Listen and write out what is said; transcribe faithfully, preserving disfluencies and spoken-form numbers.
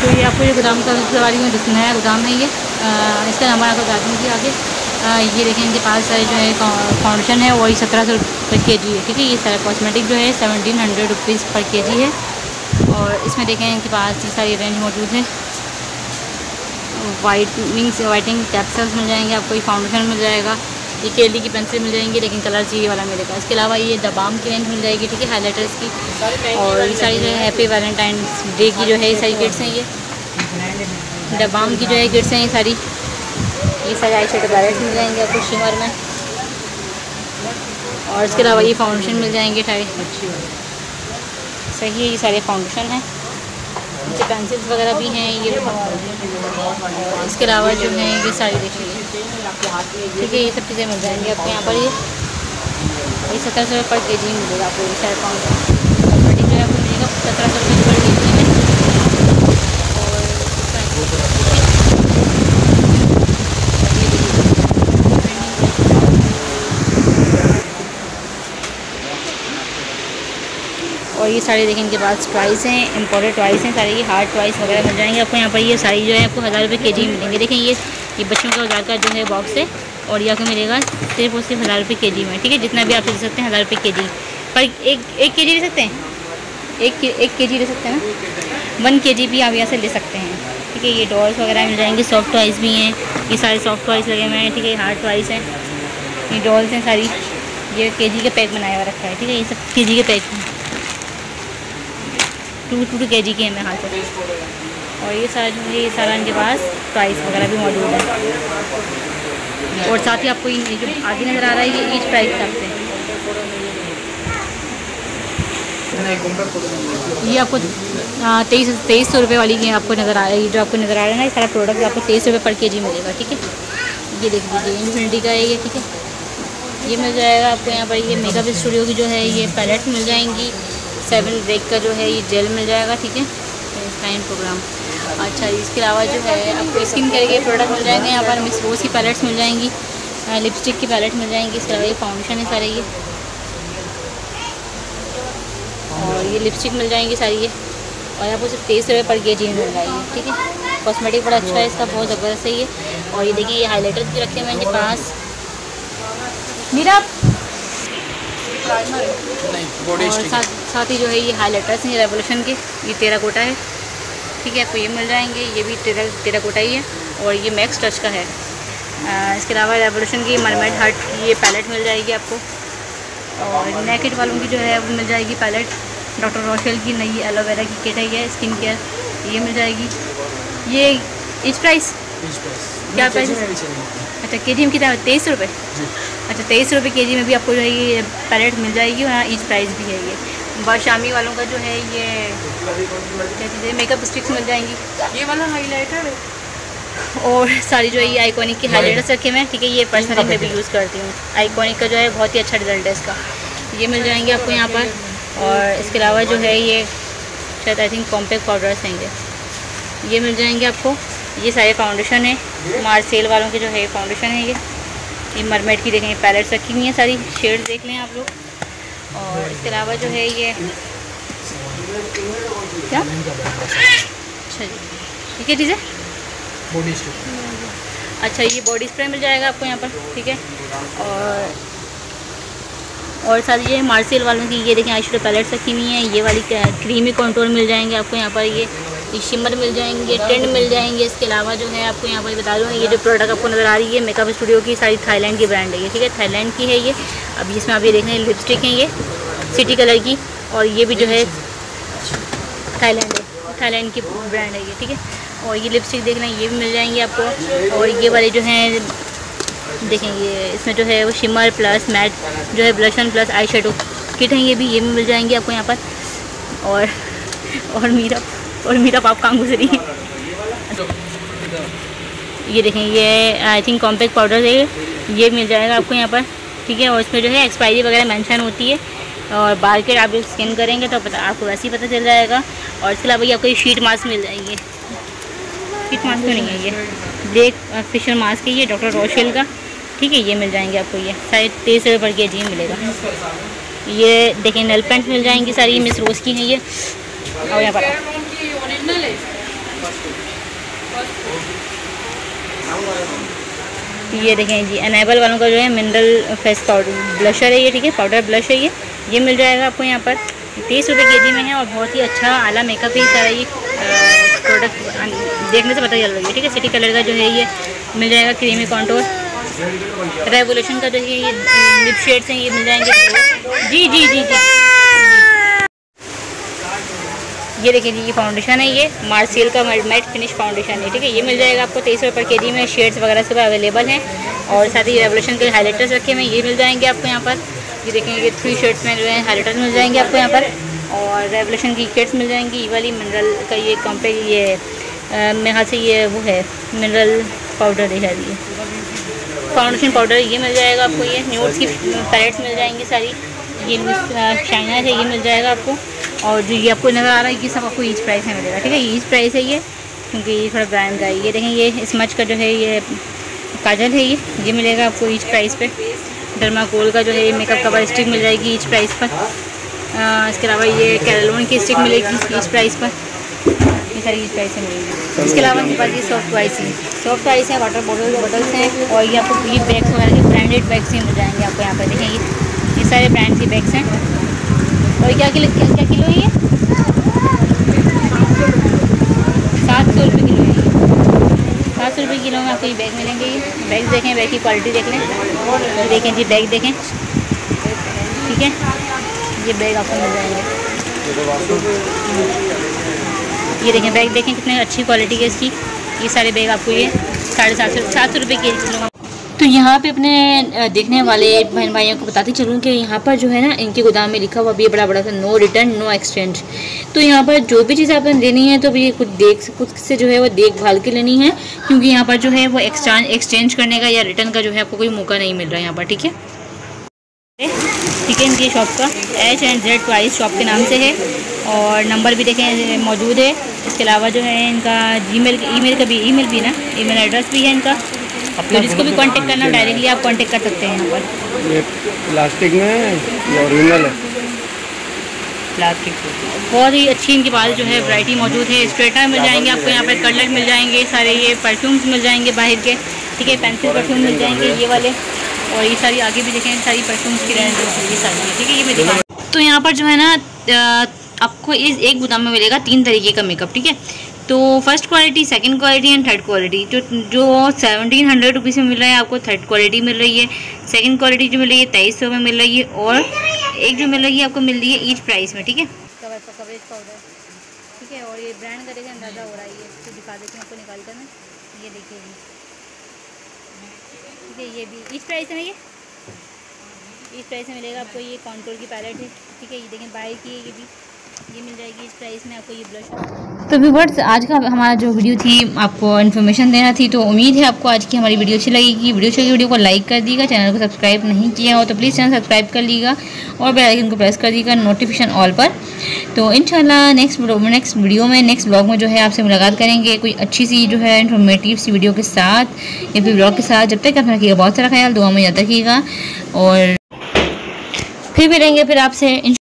तो ये आपको ये गोदाम का करवा रही हूँ, जिस नया गोदाम है ये। आ, इसका नंबर आपको बता दूँगी आगे। आ, ये देखें इनके पास सारे जो है फाउंडेशन है वही सत्रह सौ रुपये के जी है, ठीक है। ये सारा कॉस्मेटिक जो है सेवनटीन हंड्रेड रुपीज़ पर के जी है। और इसमें देखें इनके पास ये सारी रेंज मौजूद है। वाइटनिंग से वाइटनिंग कैप्सूल्स मिल जाएंगे आपको, ये फाउंडेशन मिल जाएगा, ये केली की पेंसिल मिल जाएंगी, लेकिन कलर चाहिए वाला मिलेगा। इसके अलावा ये दबाम की रेंज मिल जाएगी, ठीक है, हाईलाइटर्स की। और ये सारी जो है हैप्पी वैलेंटाइंस डे की जो है ये सारी किट्स हैं। ये दबाम की जो है किट्स हैं ये सारी। ये सारे आई शेडो पैलेट्स मिल जाएंगे आपको शिमर में। और इसके अलावा ये फाउंडेशन मिल जाएंगे ढाई सही है। ये सारे फाउंडेशन हैं, ये पेंसिल्स वगैरह भी हैं ये। इसके अलावा जो है ये सारी देखिए, ठीक है, ये सब चीज़ें मिल जाएंगी आपको यहाँ पर। ये ये सत्रह सौ रुपये पर के जी मिलेगा आपको। ये सारे फाउंडेशन कॉस्मेटिक जो है आपको मिलेगा सत्रह सौ रुपये पर के जी में। और ये सारे देखें इनके पास टॉयस हैं, इम्पोर्टेड टॉयस हैं सारे। ये हार्ड टॉयस वगैरह मिल जाएंगे आपको यहाँ पर। ये सारी जो है आपको हज़ार रुपये के जी मिलेंगे। देखें ये ये बच्चों का हज़ार का जो है बॉक्स है, और ये आपको मिलेगा सिर्फ और सिर्फ हज़ार रुपये के जी में, ठीक है। जितना भी आप ले सकते हैं हज़ार रुपये के जी पर। एक एक के जी ले सकते हैं, एक एक के जी ले सकते हैं ना, वन के जी भी आप यहाँ से ले सकते हैं, ठीक है। ये डॉल्स वगैरह मिल जाएंगे, सॉफ्ट टॉयस भी हैं, ये सारे सॉफ्ट टॉयस लगे हुए हैं, ठीक है। हार्ड टॉयस हैं, ये डॉल्स हैं सारी। ये के जी के पैक बनाया हुआ रखा है, ठीक है। ये सब के जी के पैक हैं, टू टू टू के जी के हैं हाथ से। और ये सारा जो है ये सारा इनके पास प्राइस वगैरह भी मौजूद है। और साथ ही आपको ये जो आगे नज़र आ रहा है ये ईच प्राइस हिसाब से ये आपको तेईस तेईस सौ रुपये वाली की आपको नज़र आ रहा है। ये जो आपको नज़र आ रहा है ना, ये सारा प्रोडक्ट आपको तेईस रुपये पर के जी मिलेगा, ठीक है। ये देख लीजिए इन्फिनिटी का है ये, ठीक है। ये मिल जाएगा आपको यहाँ पर। ये मेकअप स्टूडियो की जो है ये पैलेट्स मिल जाएंगी। सेवन ब्रेक का जो है ये जेल मिल जाएगा, ठीक है, फाइन प्रोग्राम। अच्छा, इसके अलावा जो है आपको स्किन केयर के प्रोडक्ट मिल जाएंगे यहाँ पर। मिस रोज़ की पैलेट्स मिल जाएंगी, लिपस्टिक की पैलेट मिल जाएंगी। इसके अलावा ये फाउंडेशन है सारे ये, और ये लिपस्टिक मिल जाएंगी सारी ये। और आपको सिर्फ तेईस रुपये पर के जी मिल जाएगी, ठीक है। कॉस्मेटिक बड़ा अच्छा है इसका, बहुत ज़बरदस्त है ये। और ये देखिए ये हाईलाइटर भी रखे हुए हैं इनके पास। मेरा और साथ साथ ही जो है ये हाईलाइटर्स हैं रेवोल्यूशन के, ये टेराकोटा है, ठीक है। आपको ये मिल जाएंगे, ये भी टेरा टेराकोटा ही है। और ये मैक्स टच का है। आ, इसके अलावा रेवोल्यूशन की मरमेड हार्ट की ये पैलेट मिल जाएगी आपको। और नेकेड वालों की जो है वो मिल जाएगी पैलेट। डॉक्टर रोशेल की नई एलोवेरा की किट है ये, स्किन केयर, ये मिल जाएगी। ये इच प्राइस क्या प्राइस है? अच्छा, के जी में कितना है? तेईस रुपये। अच्छा, तेईस रुपये के जी में भी आपको जो है ये पैलेट मिल जाएगी। और हाँ, ईच प्राइस भी है ये। बाशामी वालों का जो है ये क्या चीज़ है, मेकअप स्टिक्स मिल जाएंगी। ये वाला हाईलाइटर है। और सारी जो है ये आइकॉनिक की हाईलाइटर्स रखे हुए हैं, ठीक है। ये पर्सनली मैं भी यूज़ करती हूँ। आइकॉनिक का जो है बहुत ही अच्छा रिजल्ट है इसका। ये मिल जाएंगे आपको यहाँ पर। और इसके अलावा जो है ये शायद आई थिंक कॉम्पैक्ट पाउडर्स हैं, ये मिल जाएंगे आपको। ये सारे फाउंडेशन है, मार्सेल वालों के जो है फाउंडेशन है ये। ये मरमेड की देखें पैलेट्स रखी हुई हैं सारी, शेड देख लें आप लोग। और इसके अलावा जो है ये क्या, अच्छा जी, ठीक है, चीज़ है बॉडी स्प्रे। अच्छा, ये बॉडी स्प्रे मिल जाएगा आपको यहाँ पर, ठीक है। और और साथ ये मार्सेल वालों की ये देखें आईशैडो पैलेट्स रखी हुई हैं। ये वाली क्रीमी कंटूर मिल जाएंगे आपको यहाँ पर। ये शिमर मिल जाएंगे, टेंट मिल जाएंगे। इसके अलावा जो है आपको यहाँ पर बता दूँ, ये जो प्रोडक्ट आपको नज़र आ रही है मेकअप स्टूडियो की, सारी थाईलैंड की ब्रांड है ये, ठीक है, थाईलैंड की है ये। अब इसमें आप ये देख रहे हैं लिपस्टिक है ये सिटी कलर की, और ये भी जो है थाईलैंड है, थाईलैंड की ब्रांड है ये, ठीक है। और ये लिपस्टिक देख रहे हैं, ये भी मिल जाएंगी आपको। और ये वाले जो हैं देखेंगे, इसमें जो है वो शिमर प्लस मैट जो है blush on plus eye shadow kit है, ये भी ये भी मिल जाएंगे आपको यहाँ पर। और और मीरा और मीरा पाप काम गुजरी ये देखें, ये आई थिंक कॉम्पैक्ट पाउडर है, ये मिल जाएगा आपको यहाँ पर, ठीक है। और इसमें जो है एक्सपायरी वगैरह मेंशन होती है। और बारकोड आप स्कैन करेंगे तो पता आपको वैसे ही पता चल जाएगा। और इसके अलावा ये आपको ये शीट मास्क मिल जाएंगे। शीट मास्क तो नहीं है, ये ब्लैक फेशियल मास्क है ये डॉक्टर रोशेल का, ठीक है। ये मिल जाएंगे आपको, ये साढ़े तेईस रुपये पर के जी मिलेगा। ये देखें नेल पेंट्स मिल जाएंगी सारी, मिस रोज़ की हैं ये। और यहाँ पर ये देखें जी, अनेबल वालों का जो है मिनरल फेस पाउडर ब्लशर है ये, ठीक है, पाउडर ब्लश है ये ये मिल जाएगा आपको यहाँ पर। तीस रुपये के जी में है और बहुत ही अच्छा आला मेकअप ही सारा ये प्रोडक्ट देखने से पता चल रही है, ठीक है। सिटी कलर का जो है ये मिल जाएगा, क्रीमी कॉन्टोर। रेवोल्यूशन का जो है ये लिप शेड्स हैं, ये मिल जाएंगे। जी जी जी जी ये देखिए जी, ये फाउंडेशन है, ये मार्सियल का मैट फिनिश फाउंडेशन है, ठीक है। ये मिल जाएगा आपको तेईस रुपये के जी में। शेड्स वगैरह सब अवेलेबल हैं और साथ ही रेवोल्यूशन के हाइलाइटर्स रखे हुए ये मिल जाएंगे आपको यहाँ पर। ये देखेंगे ये थ्री शेड्स में जो है हाइलाइटर मिल जाएंगे आपको यहाँ पर, और रेवोल्यूशन की किट्स मिल जाएंगी। ये वाली मिनरल का ये कॉम्पे ये मेरे ख्याल से ये वो है मिनरल पाउडर है, ये फाउंडेशन पाउडर ये मिल जाएगा आपको। ये न्यूड्स की पैलेट्स मिल जाएंगी सारी, ये शाइनर है ये मिल जाएगा आपको। और जो ये आपको नज़र आ रहा है ये सब आपको ईच प्राइस में मिलेगा, ठीक है। ईच प्राइस है ये, क्योंकि ये थोड़ा ब्रांड का है। ये देखें ये स्मच का जो है ये काजल है, ये ये मिलेगा आपको ईच प्राइस पे। डर्माकोल का जो है मेकअप कवर स्टिक मिल जाएगी ईच प्राइस पर। आ, इसके अलावा ये कैलोन की स्टिक मिलेगी ईच प्राइस पर, ये सारी ईच प्राइस से मिलेगी। इसके अलावा इनके पास ये सॉफ्ट वाइस है, सॉफ्ट वाइस है, वाटर बॉटल बॉटल्स हैं, और ये आपको ये बैग्स वगैरह के ब्रांडेड बैग्स ही मिल जाएंगे आपको यहाँ पर। देखें ये ये सारे ब्रांड के बैग्स हैं। और क्या किलो क्या, क्या किलो है ये? सात सौ रुपये किलो है ये। सात सौ रुपये किलो में आपको ये बैग मिलेंगे। ये बैग देखें, बैग की क्वालिटी देख लें, ये देखें जी बैग देखें, ठीक है। ये बैग आपको मिल जाएंगे, ये देखें बैग देखें कितने अच्छी क्वालिटी है इसकी। ये सारे बैग आपको ये साढ़े सात सौ सात सौ रुपये के किलो। तो यहाँ पे अपने देखने वाले बहन भाइयों को बताते चलूँ कि यहाँ पर जो है ना इनके गोदाम में लिखा हुआ भी बड़ा बड़ा सा नो रिटर्न नो एक्सचेंज। तो यहाँ पर जो भी चीज़ आपने लेनी है तो भी कुछ देख कुछ से जो है वो देखभाल के लेनी है, क्योंकि यहाँ पर जो है वो एक्सचेंज एक्सचेंज करने का या रिटर्न का जो है आपको कोई मौका नहीं मिल रहा है यहाँ पर, ठीक है। ठीक है, इनकी शॉप का H and Z twice shop के नाम से है, और नंबर भी देखें मौजूद है। इसके अलावा जो है इनका जीमेल ईमेल का भी ईमेल भी ना ईमेल एड्रेस भी है इनका, तो जिसको भी कांटेक्ट करना डायरेक्टली आप कांटेक्ट कर सकते हैं यहाँ पर। ये प्लास्टिक में ये ओरिजिनल है, प्लास्टिक बहुत ही अच्छी इनके पास जो है वैरायटी मौजूद है। स्ट्रेटनर मिल जाएंगे आपको यहाँ पर, कलर मिल जाएंगे सारे, ये परफ्यूम्स मिल जाएंगे बाहर के, ठीक है। पेंसिल परफ्यूम मिल जाएंगे ये वाले, और ये सारी आगे भी देखें सारी परफ्यूम्स की रेंज ये सारी, ठीक है। ये मैं दिखा तो यहाँ पर जो है ना आपको इस एक गोदाम में मिलेगा तीन तरीके का मेकअप, ठीक है। तो first quality, second quality and third quality. जो जो सेवनटीन हंड्रेड रुपीज़ में मिल रहा है आपको थर्ड क्वालिटी मिल रही है, सेकंड क्वालिटी जो मिल रही है तेईस सौ में मिल रही है, और एक जो मिल रही है आपको मिल रही है ईच प्राइस में, ठीक है। कवर कवरेज पाउडर, ठीक है। और ये ब्रांड का देखिए अंदाज़ा हो रहा है, ये तो दिखा देती हूँ आपको निकाल कर मैं, ये देखिए ठीक है। ये भी ईच प्राइस है, ये ईच प्राइस में मिलेगा आपको। ये कॉन्टोर की पैलेट है, ठीक है। ये देखें बाहर की है, ये भी ये मिल जाएगी इस प्राइस में आपको ये ब्लश। तो व्यूअर्स आज का हमारा जो वीडियो थी आपको इन्फॉर्मेशन देना थी, तो उम्मीद है आपको आज की हमारी वीडियो अच्छी लगेगी। वीडियो अच्छी लगी वीडियो को लाइक कर दीजिएगा, चैनल को सब्सक्राइब नहीं किया हो तो प्लीज़ चैनल सब्सक्राइब कर लीजिएगा और बेल आइकन को प्रेस कर दीजिएगा नोटिफिकेशन ऑल पर। तो इंशाल्लाह नेक्स्ट नेक्स्ट वीडियो में नेक्स्ट ब्लॉग में जो है आपसे मुलाकात करेंगे कोई अच्छी सी जो है इन्फॉर्मेटिव सी वीडियो के साथ या फिर ब्लॉग के साथ। जब तक अपना रखिएगा बहुत सारा ख्याल, दुआ में याद रखिएगा और फिर मिलेंगे फिर आपसे।